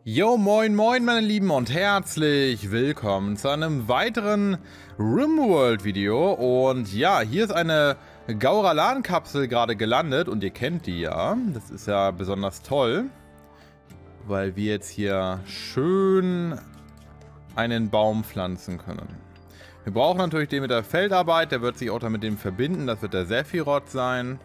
Yo, moin moin meine Lieben und herzlich willkommen zu einem weiteren RimWorld Video. Und ja, hier ist eine Gauralan-Kapsel gerade gelandet und ihr kennt die ja. Das ist ja besonders toll, weil wir jetzt hier schön einen Baum pflanzen können. Wir brauchen natürlich den mit der Feldarbeit, der wird sich auch dann mit dem verbinden, das wird der Sephiroth sein.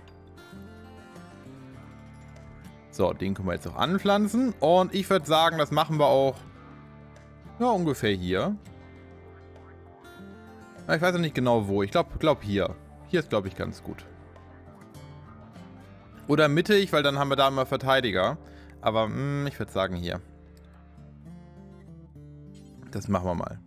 So, den können wir jetzt auch anpflanzen. Und ich würde sagen, das machen wir auch, ja, ungefähr hier. Ich weiß noch nicht genau wo. Ich glaube hier. Hier ist, glaube ich, ganz gut. Oder mittig, weil dann haben wir da immer Verteidiger. Aber ich würde sagen hier. Das machen wir mal.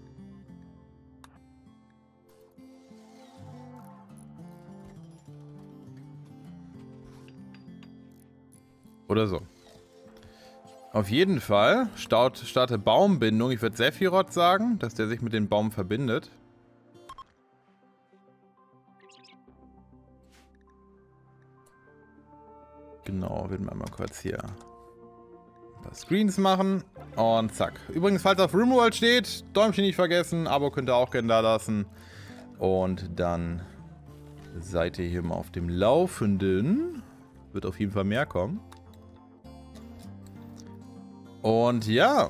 Oder so. Auf jeden Fall starte Baumbindung. Ich würde Sephiroth sagen, dass der sich mit dem Baum verbindet. Genau, werden wir mal kurz hier ein paar Screens machen. Und zack. Übrigens, falls auf RimWorld steht, Däumchen nicht vergessen, Abo könnt ihr auch gerne da lassen. Und dann seid ihr hier mal auf dem Laufenden. Wird auf jeden Fall mehr kommen. Und ja,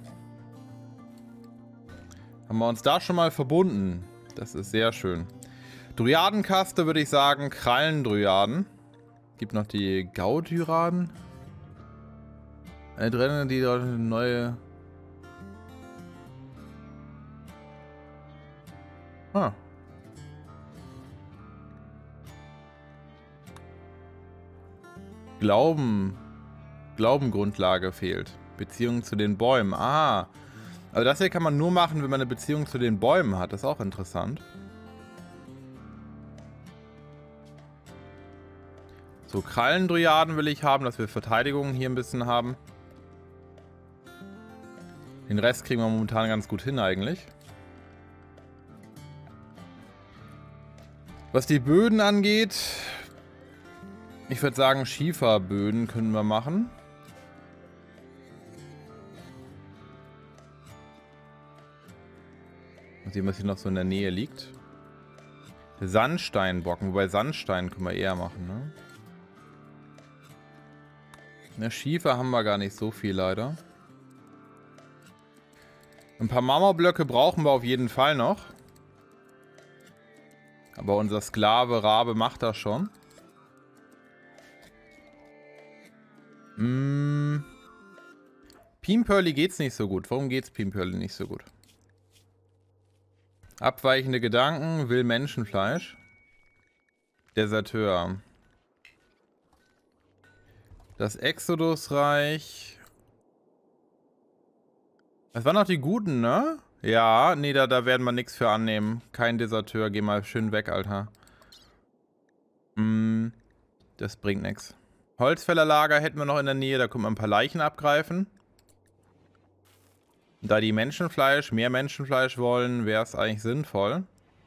haben wir uns da schon mal verbunden. Das ist sehr schön. Dryadenkaste würde ich sagen, Krallendryaden. Gibt noch die Gaudyraden. Drin die neue... Glaubengrundlage fehlt. Beziehung zu den Bäumen. Ah. Aber das hier kann man nur machen, wenn man eine Beziehung zu den Bäumen hat. Das ist auch interessant. So, Krallendryaden will ich haben, dass wir Verteidigung hier ein bisschen haben. Den Rest kriegen wir momentan ganz gut hin eigentlich. Was die Böden angeht, ich würde sagen, Schieferböden können wir machen. Mal sehen, was hier noch so in der Nähe liegt. Sandsteinbrocken, wobei Sandstein können wir eher machen, ne? Na, Schiefer haben wir gar nicht so viel, leider. Ein paar Marmorblöcke brauchen wir auf jeden Fall noch. Aber unser Sklave Rabe macht das schon. Pimpurli geht's nicht so gut. Warum geht's Pimpurli nicht so gut? Abweichende Gedanken, will Menschenfleisch. Deserteur. Das Exodusreich. Das waren noch die Guten, ne? Ja, nee, da werden wir nichts für annehmen. Kein Deserteur, geh mal schön weg, Alter. Das bringt nichts. Holzfällerlager hätten wir noch in der Nähe, da können wir ein paar Leichen abgreifen. Da die mehr Menschenfleisch wollen, wäre es eigentlich sinnvoll.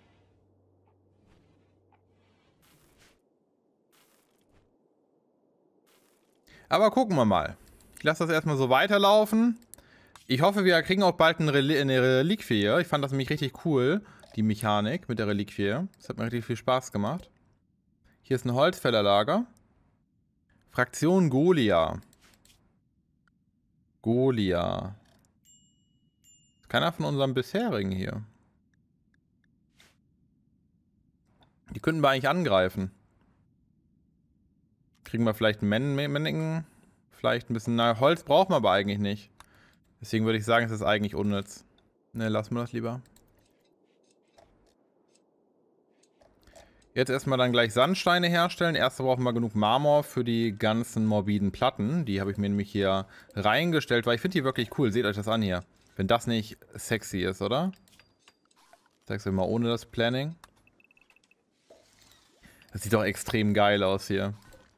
Aber gucken wir mal. Ich lasse das erstmal so weiterlaufen. Ich hoffe, wir kriegen auch bald eine Reliquie. Ich fand das nämlich richtig cool, die Mechanik mit der Reliquie. Das hat mir richtig viel Spaß gemacht. Hier ist ein Holzfällerlager. Fraktion Golia. Golia. Keiner von unseren bisherigen hier. Die könnten wir eigentlich angreifen. Kriegen wir vielleicht einen Männlichen? Vielleicht ein bisschen... Na, Holz brauchen wir aber eigentlich nicht. Deswegen würde ich sagen, es ist eigentlich unnütz. Ne, lassen wir das lieber. Jetzt erstmal dann gleich Sandsteine herstellen. Erst brauchen wir genug Marmor für die ganzen morbiden Platten. Die habe ich mir nämlich hier reingestellt, weil ich finde die wirklich cool. Seht euch das an hier. Wenn das nicht sexy ist, oder? Ich zeig's euch mal ohne das Planning. Das sieht doch extrem geil aus hier.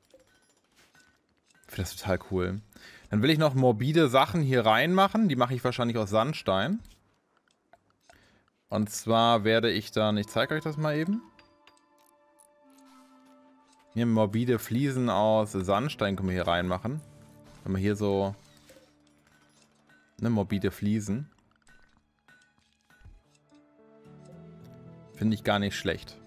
Ich finde das total cool. Dann will ich noch morbide Sachen hier reinmachen. Die mache ich wahrscheinlich aus Sandstein. Und zwar werde ich dann... Ich zeige euch das mal eben. Hier morbide Fliesen aus Sandstein können wir hier reinmachen. Wenn wir hier so Ne, morbide Fliesen. Finde ich gar nicht schlecht.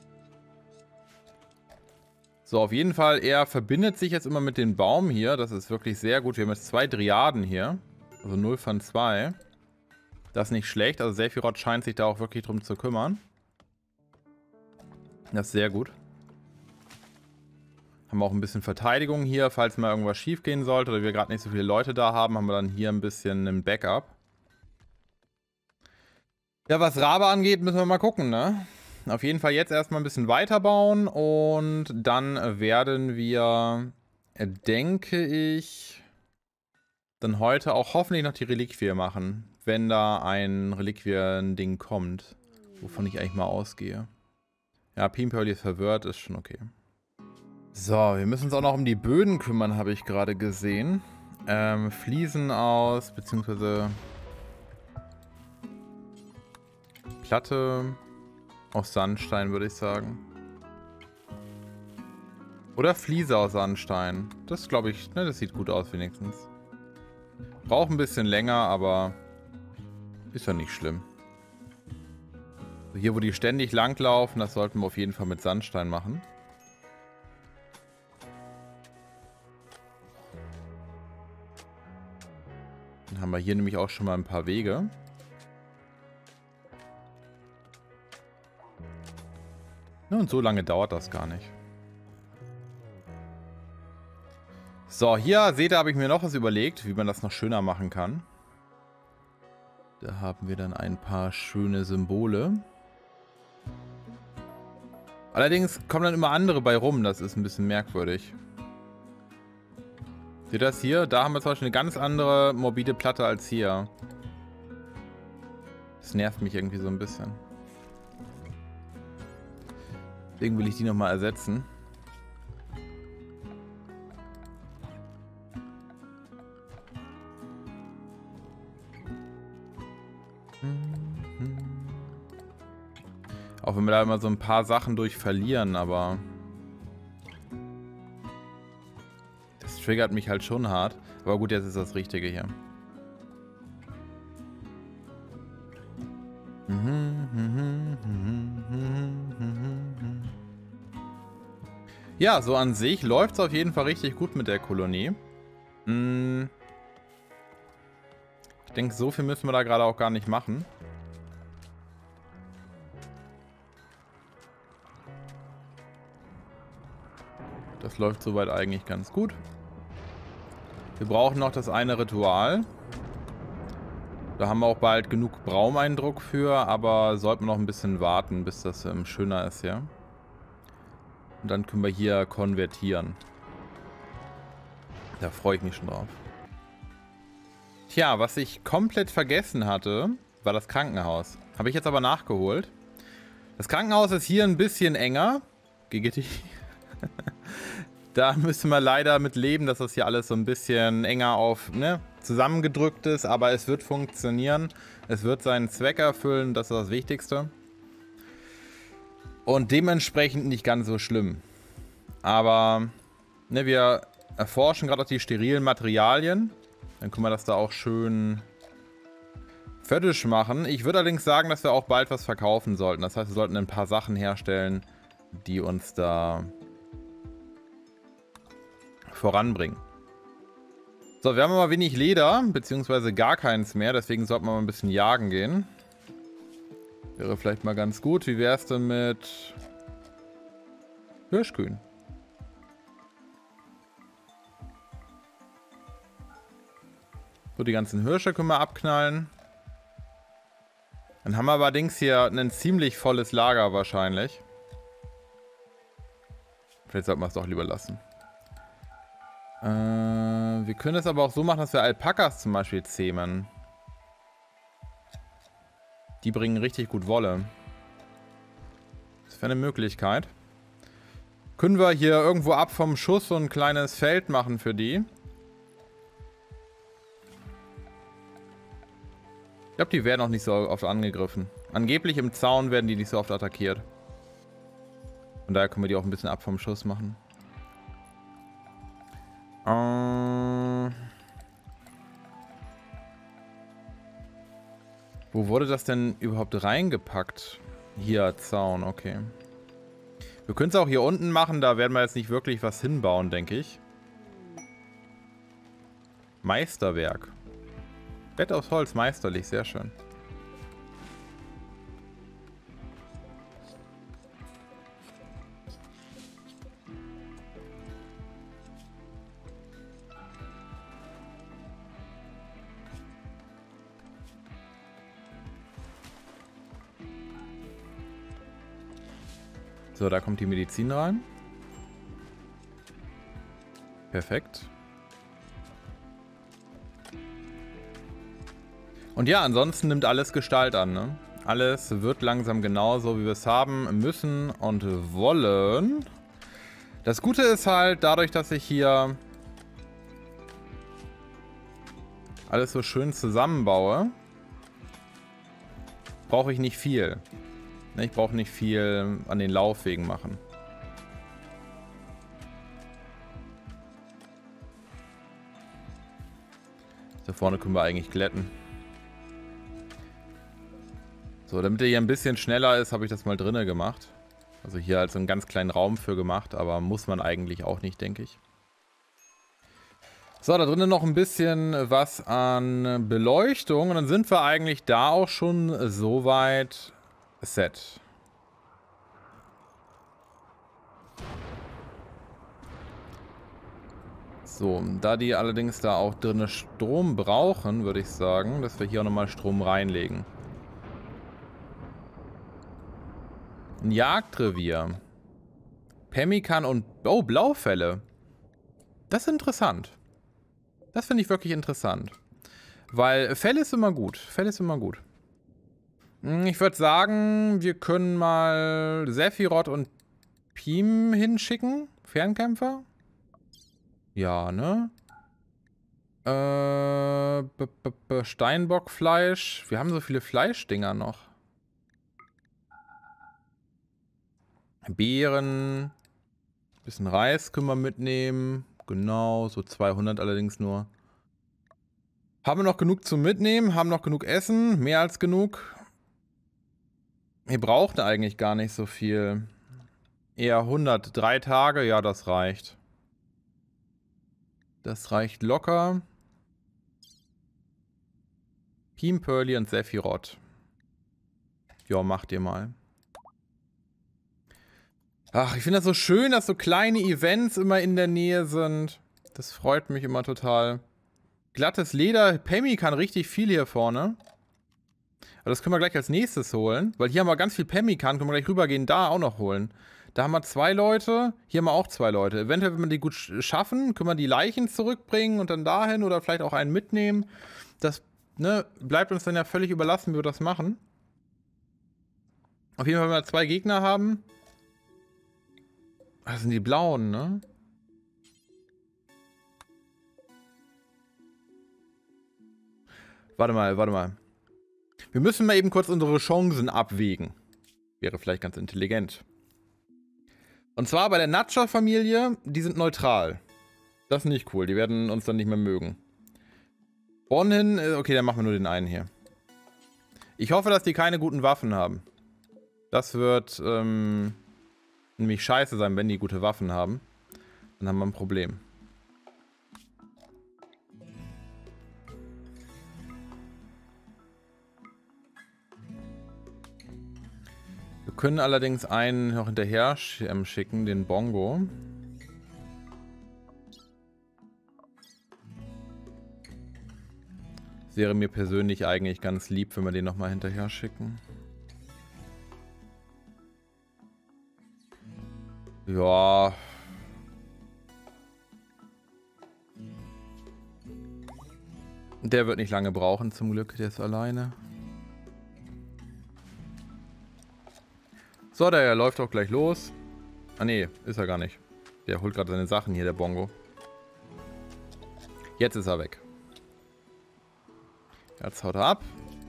So, auf jeden Fall, er verbindet sich jetzt immer mit dem Baum hier. Das ist wirklich sehr gut. Wir haben jetzt 2 Dryaden hier. Also 0 von 2. Das ist nicht schlecht. Also Sephiroth scheint sich da auch wirklich drum zu kümmern. Das ist sehr gut. Haben wir auch ein bisschen Verteidigung hier, falls mal irgendwas schief gehen sollte oder wir gerade nicht so viele Leute da haben, haben wir dann hier ein bisschen einen Backup. Ja, was Rabe angeht, müssen wir mal gucken, ne? Auf jeden Fall jetzt erstmal ein bisschen weiterbauen und dann werden wir, denke ich, dann heute auch hoffentlich noch die Reliquie machen, wenn da ein Reliquien-Ding kommt, wovon ich eigentlich mal ausgehe. Ja, Pimpoli ist verwirrt, ist schon okay. So, wir müssen uns auch noch um die Böden kümmern, habe ich gerade gesehen. Fliesen aus, beziehungsweise Platte aus Sandstein, würde ich sagen. Oder Fliese aus Sandstein. Das glaube ich, ne, das sieht gut aus wenigstens. Braucht ein bisschen länger, aber ist ja nicht schlimm. Hier, wo die ständig langlaufen, das sollten wir auf jeden Fall mit Sandstein machen. Dann haben wir hier nämlich auch schon mal ein paar Wege. Ja, und so lange dauert das gar nicht. So, hier seht ihr, habe ich mir noch was überlegt, wie man das noch schöner machen kann. Da haben wir dann ein paar schöne Symbole. Allerdings kommen dann immer andere bei rum, das ist ein bisschen merkwürdig. Seht ihr das hier? Da haben wir zum Beispiel eine ganz andere morbide Platte als hier. Das nervt mich irgendwie so ein bisschen. Deswegen will ich die nochmal ersetzen. Auch wenn wir da immer so ein paar Sachen durch verlieren, aber das triggert mich halt schon hart. Aber gut, jetzt ist das Richtige hier. Ja, so an sich läuft es auf jeden Fall richtig gut mit der Kolonie. Ich denke, so viel müssen wir da gerade auch gar nicht machen. Das läuft soweit eigentlich ganz gut. Wir brauchen noch das eine Ritual. Da haben wir auch bald genug Braumeindruck für, aber sollten wir noch ein bisschen warten, bis das schöner ist, ja. Und dann können wir hier konvertieren. Da freue ich mich schon drauf. Tja, was ich komplett vergessen hatte, war das Krankenhaus. Habe ich jetzt aber nachgeholt. Das Krankenhaus ist hier ein bisschen enger. GGT. Da müssen wir leider mit leben, dass das hier alles so ein bisschen enger auf, ne, zusammengedrückt ist. Aber es wird funktionieren. Es wird seinen Zweck erfüllen. Das ist das Wichtigste. Und dementsprechend nicht ganz so schlimm. Aber ne, wir erforschen gerade auch die sterilen Materialien. Dann können wir das da auch schön fertig machen. Ich würde allerdings sagen, dass wir auch bald was verkaufen sollten. Das heißt, wir sollten ein paar Sachen herstellen, die uns da voranbringen. So, wir haben aber wenig Leder, beziehungsweise gar keins mehr. Deswegen sollten wir mal ein bisschen jagen gehen. Wäre vielleicht mal ganz gut. Wie wäre es denn mit Hirschkühen? So, die ganzen Hirsche können wir abknallen. Dann haben wir allerdings hier ein ziemlich volles Lager wahrscheinlich. Vielleicht sollten wir es doch lieber lassen. Wir können es aber auch so machen, dass wir Alpakas zum Beispiel zähmen. Die bringen richtig gut Wolle. Das wäre eine Möglichkeit. Können wir hier irgendwo ab vom Schuss so ein kleines Feld machen für die? Ich glaube, die werden auch nicht so oft angegriffen. Angeblich im Zaun werden die nicht so oft attackiert. Von daher können wir die auch ein bisschen ab vom Schuss machen. Wo wurde das denn überhaupt reingepackt? Hier, Zaun, okay. Wir können es auch hier unten machen, da werden wir jetzt nicht wirklich was hinbauen, denke ich. Meisterwerk. Bett aus Holz, meisterlich, sehr schön. So, da kommt die Medizin rein. Perfekt. Und ja, ansonsten nimmt alles Gestalt an, ne? Alles wird langsam genauso, wie wir es haben müssen und wollen. Das Gute ist halt, dadurch, dass ich hier alles so schön zusammenbaue, brauche ich nicht viel. Ich brauche nicht viel an den Laufwegen machen. Da vorne können wir eigentlich glätten. So, damit er hier ein bisschen schneller ist, habe ich das mal drinnen gemacht. Also hier halt so einen ganz kleinen Raum für gemacht, aber muss man eigentlich auch nicht, denke ich. So, da drinnen noch ein bisschen was an Beleuchtung und dann sind wir eigentlich da auch schon soweit set. So, da die allerdings da auch drinnen Strom brauchen, würde ich sagen, dass wir hier auch nochmal Strom reinlegen. Ein Jagdrevier. Pemmikan und... Oh, Blaufelle. Das ist interessant. Das finde ich wirklich interessant. Weil Fell ist immer gut. Fell ist immer gut. Ich würde sagen, wir können mal Sephiroth und Piem hinschicken. Fernkämpfer. Ja, ne? Steinbockfleisch. Wir haben so viele Fleischdinger noch. Beeren. Bisschen Reis können wir mitnehmen. Genau, so 200 allerdings nur. Haben wir noch genug zum Mitnehmen? Haben noch genug Essen? Mehr als genug? Wir brauchen eigentlich gar nicht so viel. Eher 100. 3 Tage? Ja, das reicht. Das reicht locker. Piem, Pearly und Sephiroth. Ja, macht ihr mal. Ach, ich finde das so schön, dass so kleine Events immer in der Nähe sind. Das freut mich immer total. Glattes Leder. Pemmikan richtig viel hier vorne. Aber das können wir gleich als nächstes holen. Weil hier haben wir ganz viel Pemmikan. Können wir gleich rübergehen, da auch noch holen. Da haben wir 2 Leute. Hier haben wir auch 2 Leute. Eventuell, wenn wir die gut schaffen, können wir die Leichen zurückbringen und dann dahin oder vielleicht auch einen mitnehmen. Das, ne, bleibt uns dann ja völlig überlassen, wie wir das machen. Auf jeden Fall, wenn wir 2 Gegner haben. Das sind die blauen, ne? Warte mal, warte mal. Wir müssen mal eben kurz unsere Chancen abwägen. Wäre vielleicht ganz intelligent. Und zwar bei der Natscha-Familie, die sind neutral. Das ist nicht cool, die werden uns dann nicht mehr mögen. Bonhin, okay, dann machen wir nur den einen hier. Ich hoffe, dass die keine guten Waffen haben. Das wird nämlich scheiße sein, wenn die gute Waffen haben. Dann haben wir ein Problem. Wir können allerdings einen noch hinterher schicken, den Bongo. Wäre mir persönlich eigentlich ganz lieb, wenn wir den nochmal hinterher schicken. Ja. Der wird nicht lange brauchen, zum Glück. Der ist alleine. So, der läuft auch gleich los. Ah, nee, ist er gar nicht. Der holt gerade seine Sachen hier, der Bongo. Jetzt ist er weg. Jetzt haut er ab.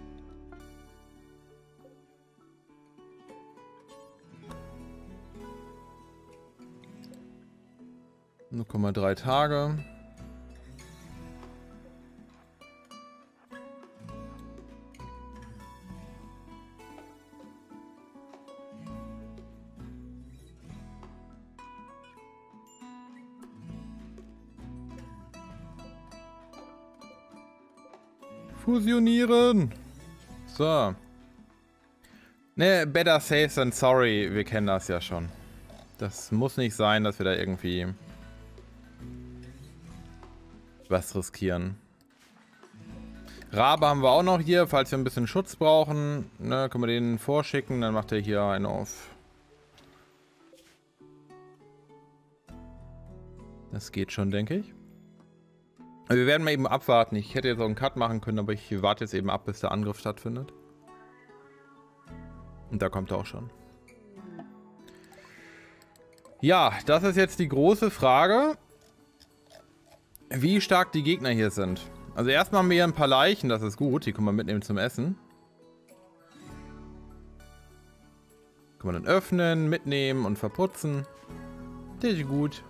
Nur 0,3 Tage. Fusionieren. So. Ne, better safe than sorry. Wir kennen das ja schon. Das muss nicht sein, dass wir da irgendwie was riskieren. Rabe haben wir auch noch hier, falls wir ein bisschen Schutz brauchen. Ne, können wir den vorschicken, dann macht er hier einen auf. Das geht schon, denke ich. Wir werden mal eben abwarten. Ich hätte jetzt auch einen Cut machen können, aber ich warte jetzt eben ab, bis der Angriff stattfindet. Und da kommt er auch schon. Ja, das ist jetzt die große Frage, wie stark die Gegner hier sind. Also erstmal haben wir hier ein paar Leichen, das ist gut. Die können wir mitnehmen zum Essen. Können wir dann öffnen, mitnehmen und verputzen. Das ist gut.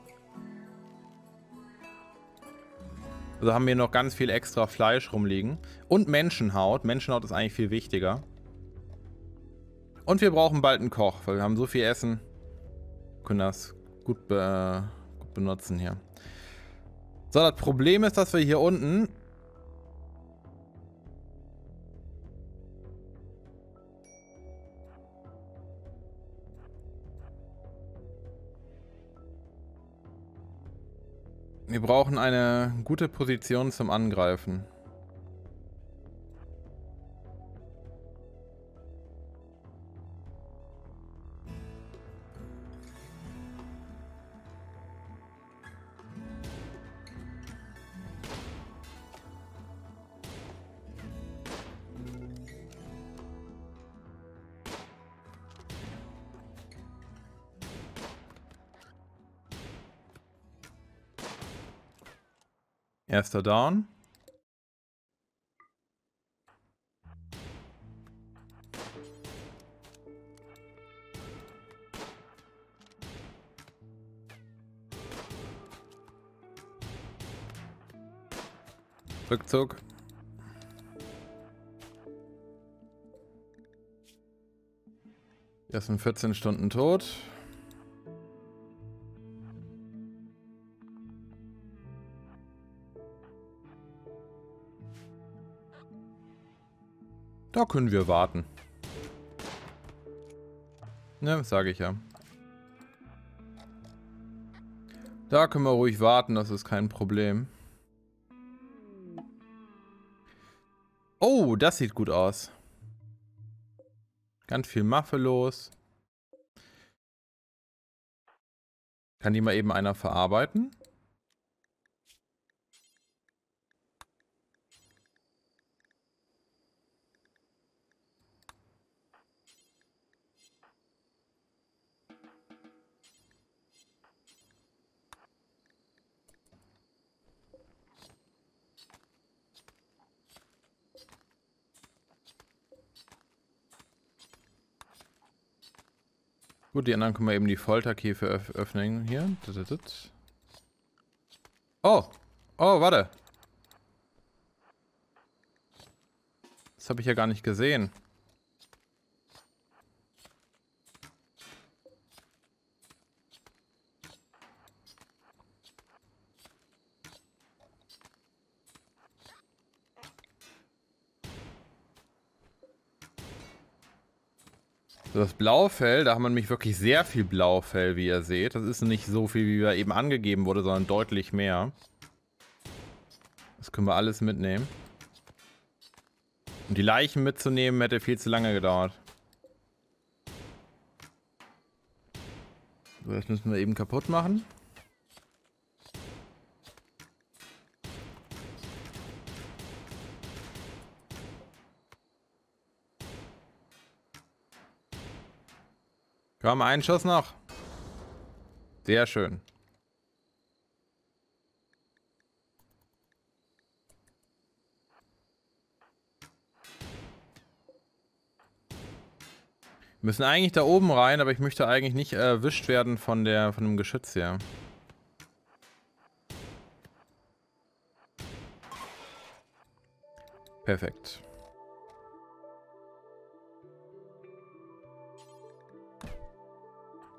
Also haben wir noch ganz viel extra Fleisch rumliegen. Und Menschenhaut. Menschenhaut ist eigentlich viel wichtiger. Und wir brauchen bald einen Koch, weil wir haben so viel Essen. Wir können das gut benutzen hier. So, das Problem ist, dass wir hier unten wir brauchen eine gute Position zum Angreifen. Erster Down. Rückzug. Erst in 14 Stunden tot. Da können wir warten. Ne, sage ich ja. Da können wir ruhig warten, das ist kein Problem. Oh, das sieht gut aus. Ganz viel Maffe los. Kann die mal eben einer verarbeiten? Gut, die anderen können wir eben die Folterkäfige öffnen hier. Oh! Oh, warte! Das habe ich ja gar nicht gesehen. So, das Blaufell, da haben wir nämlich wirklich sehr viel Blaufell, wie ihr seht. Das ist nicht so viel, wie eben angegeben wurde, sondern deutlich mehr. Das können wir alles mitnehmen. Und die Leichen mitzunehmen, hätte viel zu lange gedauert. So, das müssen wir eben kaputt machen. Komm, einen Schuss noch. Sehr schön. Wir müssen eigentlich da oben rein, aber ich möchte eigentlich nicht erwischt werden von dem Geschütz hier. Perfekt.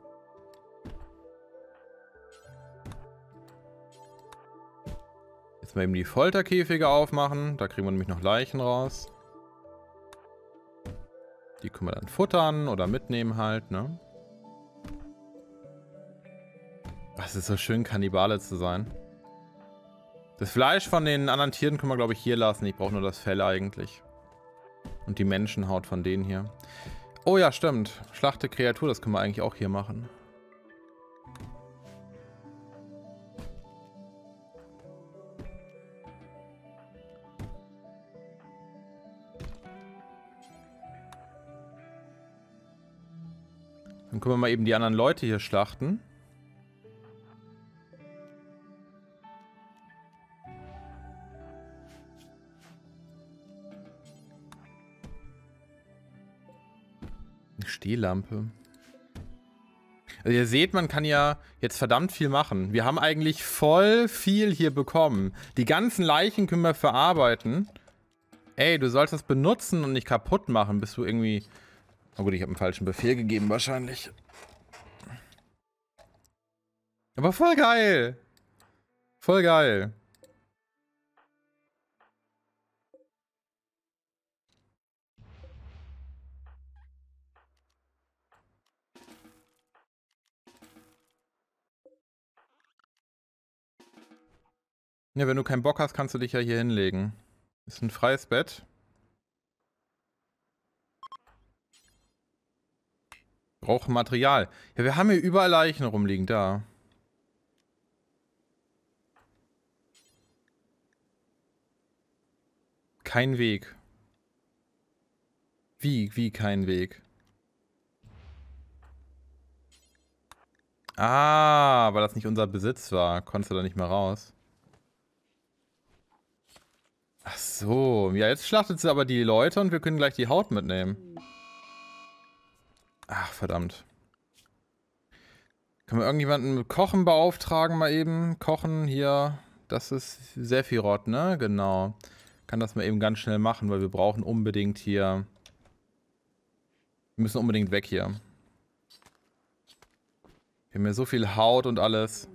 Jetzt Müssen wir eben die Folterkäfige aufmachen. Da kriegen wir nämlich noch Leichen raus. Die können wir dann futtern oder mitnehmen halt, ne? Es ist so schön, Kannibale zu sein. Das Fleisch von den anderen Tieren können wir, glaube ich, hier lassen. Ich brauche nur das Fell eigentlich. Und die Menschenhaut von denen hier. Oh ja, stimmt. Schlachte Kreatur, das können wir eigentlich auch hier machen. Dann können wir mal eben die anderen Leute hier schlachten. Eine Stehlampe. Also ihr seht, man kann ja jetzt verdammt viel machen. Wir haben eigentlich voll viel hier bekommen. Die ganzen Leichen können wir verarbeiten. Ey, du sollst das benutzen und nicht kaputt machen, bis du irgendwie... Oh gut, ich habe einen falschen Befehl gegeben wahrscheinlich. Aber voll geil. Voll geil. Ja, wenn du keinen Bock hast, kannst du dich ja hier hinlegen. Ist ein freies Bett. Brauche Material. Ja, wir haben hier überall Leichen rumliegen, da. Kein Weg. Wie kein Weg? Ah, weil das nicht unser Besitz war. Konntest du da nicht mehr raus. Ach so. Ja, jetzt schlachtet sie aber die Leute und wir können gleich die Haut mitnehmen. Ach, verdammt. Können wir irgendjemanden mit Kochen beauftragen mal eben? Kochen hier. Das ist Sephiroth, ne? Genau. Kann das mal eben ganz schnell machen, weil wir brauchen unbedingt hier... Wir müssen unbedingt weg hier. Wir haben ja so viel Haut und alles.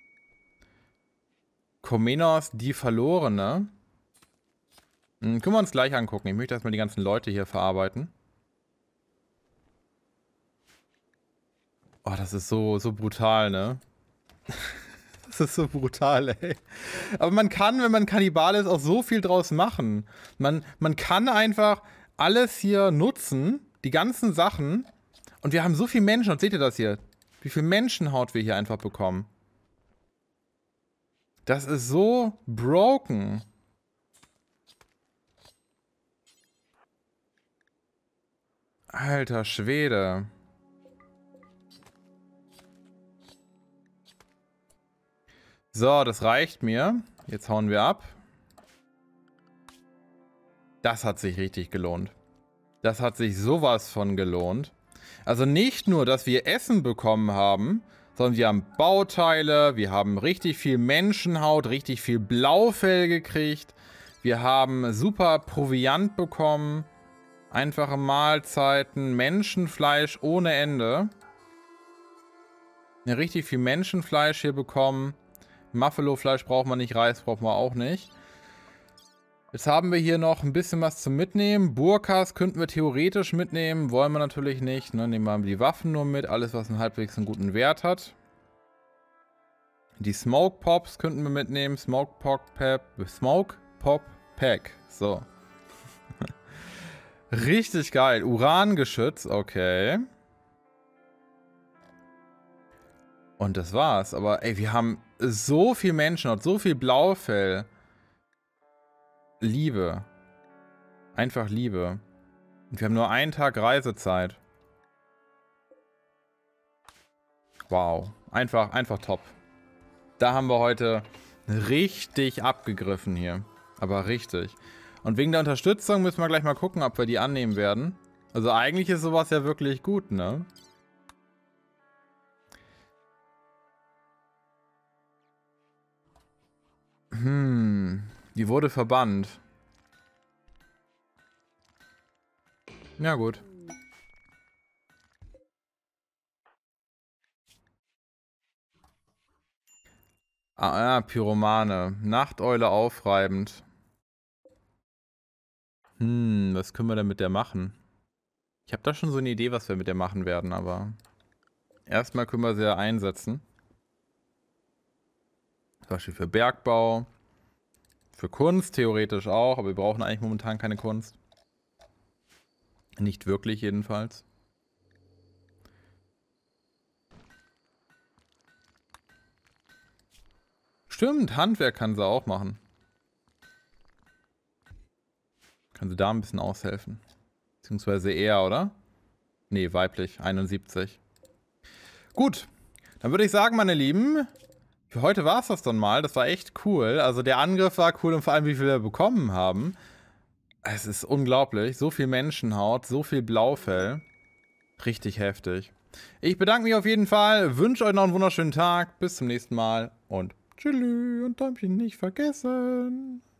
Komenos, die Verlorene. Können wir uns gleich angucken. Ich möchte erstmal die ganzen Leute hier verarbeiten. Oh, das ist so brutal, ne? Das ist so brutal, ey. Aber man kann, wenn man Kannibal ist, auch so viel draus machen. Man kann einfach alles hier nutzen, die ganzen Sachen. Und wir haben so viel Menschen. Und seht ihr das hier? Wie viel Menschenhaut wir hier einfach bekommen. Das ist so broken. Alter Schwede. So, das reicht mir. Jetzt hauen wir ab. Das hat sich richtig gelohnt. Das hat sich sowas von gelohnt. Also nicht nur, dass wir Essen bekommen haben, sondern wir haben Bauteile, wir haben richtig viel Menschenhaut, richtig viel Blaufell gekriegt. Wir haben super Proviant bekommen. Einfache Mahlzeiten, Menschenfleisch ohne Ende. Ja, richtig viel Menschenfleisch hier bekommen. Muffalo-Fleisch braucht man nicht, Reis braucht man auch nicht. Jetzt haben wir hier noch ein bisschen was zum Mitnehmen. Burkas könnten wir theoretisch mitnehmen, wollen wir natürlich nicht. Ne? Nehmen wir die Waffen nur mit, alles was einen halbwegs einen guten Wert hat. Die Smoke Pops könnten wir mitnehmen. Smoke Pop Pack. So. Richtig geil. Urangeschütz, okay. Und das war's. Aber ey, wir haben so viel Menschenhaut, so viel Blaufell. Liebe. Einfach Liebe. Und wir haben nur einen Tag Reisezeit. Wow. Einfach top. Da haben wir heute richtig abgegriffen hier. Aber richtig. Und wegen der Unterstützung müssen wir gleich mal gucken, ob wir die annehmen werden. Also eigentlich ist sowas ja wirklich gut, ne? Die wurde verbannt. Ja gut. Ah, ja, Pyromane. Nachteule aufreibend. Was können wir denn mit der machen? Ich habe da schon so eine Idee, was wir mit der machen werden, aber erstmal können wir sie ja einsetzen. Zum Beispiel für Bergbau. Für Kunst theoretisch auch, aber wir brauchen eigentlich momentan keine Kunst. Nicht wirklich jedenfalls. Stimmt, Handwerk kann sie auch machen. Kann sie da ein bisschen aushelfen. Beziehungsweise er, oder? Nee, weiblich, 71. Gut, dann würde ich sagen, meine Lieben, für heute war es das dann mal. Das war echt cool. Also der Angriff war cool und vor allem, wie viel wir bekommen haben. Es ist unglaublich. So viel Menschenhaut, so viel Blaufell. Richtig heftig. Ich bedanke mich auf jeden Fall, wünsche euch noch einen wunderschönen Tag. Bis zum nächsten Mal und tschüss und Däumchen nicht vergessen.